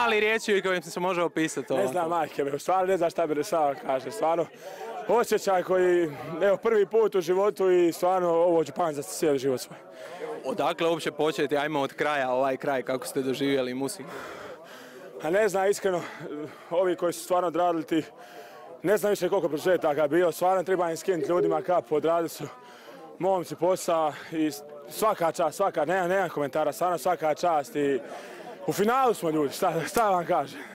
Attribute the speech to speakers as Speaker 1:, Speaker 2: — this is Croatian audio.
Speaker 1: Ima li riječi kojim se može opisati to?
Speaker 2: Ne znam, majke me, stvarno ne znam šta bi rešao, kaže, stvarno. Osjećaj koji, evo, prvi put u životu i stvarno ovo ću pamtiti za cijeli život svoj.
Speaker 1: Odakle uopće početi, ajmo od kraja, ovaj kraj, kako ste doživjeli Musi?
Speaker 2: A ne znam, iskreno, ovi koji su stvarno odradili ti, ne znam više koliko prožetaka bio, stvarno treba im skinuti ljudima kapu, odradili su momci posao i svaka čast, nemam komentara, stvarno svaka čast i u finalu smo ljudi, šta vam kažem.